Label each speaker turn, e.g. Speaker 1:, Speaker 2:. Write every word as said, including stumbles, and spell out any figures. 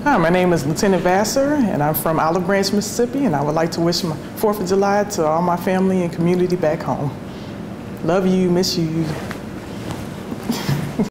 Speaker 1: Hi, my name is Lieutenant Vasser, and I'm from Olive Branch, Mississippi, and I would like to wish my fourth of July to all my family and community back home. Love you, miss you.